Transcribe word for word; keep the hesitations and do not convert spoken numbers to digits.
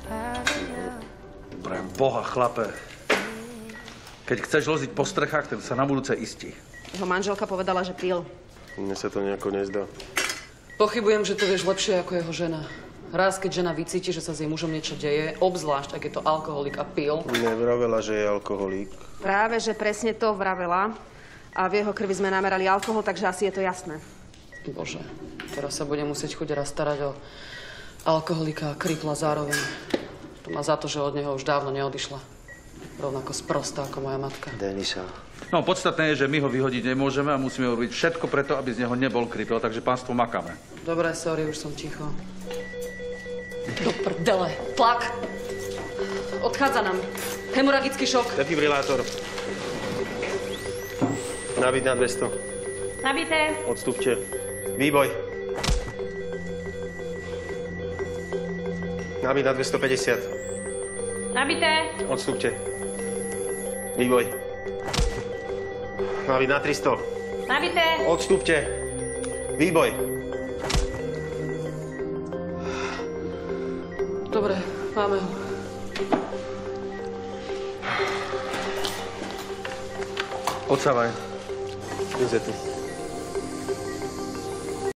Pre Boha, chlape. Keď chceš loziť po strechách, tak sa na budúce istí. Jeho manželka povedala, že pil. Mne sa to nejako nezdá. Pochybujem, že to vieš lepšie ako jeho žena. Raz, keď žena vycíti, že sa s jej mužom niečo deje, obzvlášť, ak je to alkoholik a pil. Nevravela, že je alkoholík. Práve, že presne to vravela. A v jeho krvi sme namerali alkohol, takže asi je to jasné. Bože, teraz sa budem musieť chuť raz starať o alkoholika a kripla zároveň. To má za to, že od neho už dávno neodišla. Rovnako sprostá ako moja matka. Denisa. No, podstatné je, že my ho vyhodiť nemôžeme a musíme urobiť všetko preto, aby z neho nebol kripel, takže pánstvo makáme. Dobre, sorry, už som ticho. Do prdele. Tlak. Odchádza nám. Hemoragický šok. Defibrilátor. Nabiť na dvesto. Nabité. Odstupte. Výboj. Nabiť na dvestopäťdesiat. Nabité. Odstupte. Výboj. Nabiť na tristo. Nabité. Odstupte. Výboj. Dobre, máme ho. Odsávaj. Izetu.